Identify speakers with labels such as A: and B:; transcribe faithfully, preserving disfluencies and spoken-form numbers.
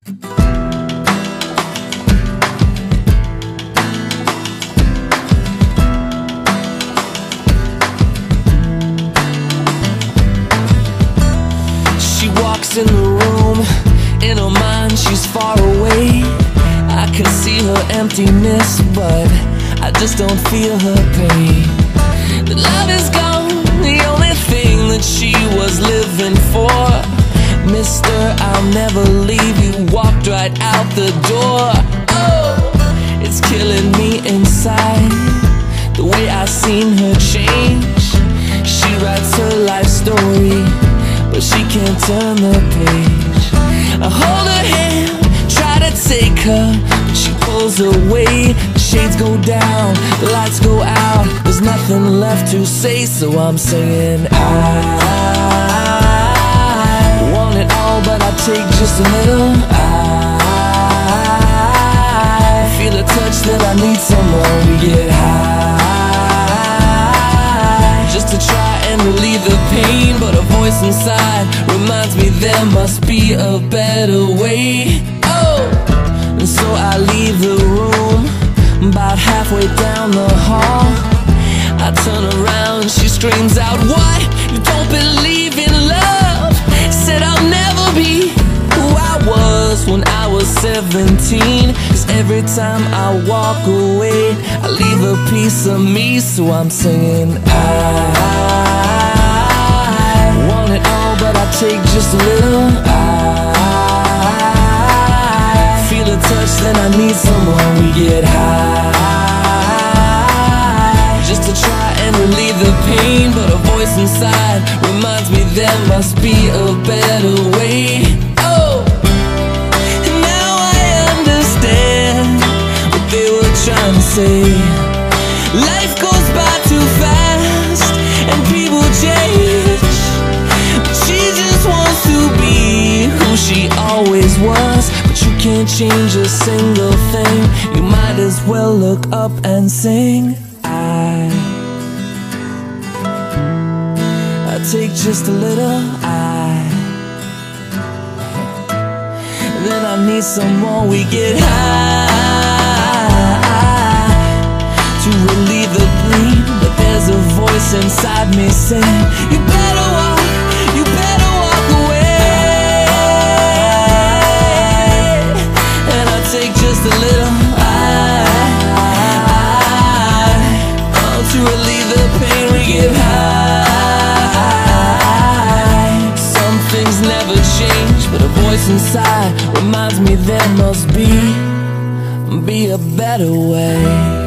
A: She walks in the room, in her mind she's far away. I can see her emptiness, but I just don't feel her pain. The love is gone, the only thing that she was living for. Mister, I'll never leave you, walked right out the door. Oh, it's killing me inside, the way I seen her change. She writes her life story, but she can't turn the page. I hold her hand, try to take her, but she pulls away. The shades go down, the lights go out, there's nothing left to say, so I'm singing. I want it all, but I take just a little. I feel a touch that I need someone. We get high just to try and relieve the pain, but a voice inside reminds me there must be a better way. Oh, and so I leave the room, about halfway down the hall. I turn around, she screams out, "What? You don't believe in love?" Said I'll never be who I was when I was seventeen. Cause every time I walk away, I leave a piece of me, so I'm singing. I want it all, but I take just a little. I feel a touch, then I need someone. We get high just to try and relieve the pain, but a voice inside reminds me there must be a better way. Oh, and now I understand what they were trying to say. Life goes by too fast and people change, but she just wants to be who she always was. But you can't change a single thing, you might as well look up and sing. I I take just a little. I then I need some more. We get high to relieve the pain, but there's a voice inside me saying, you better walk, you better walk away. And I take just a little. I, I, oh, to relieve the pain. We get high. Some things never change, but a voice inside reminds me there must be be a better way.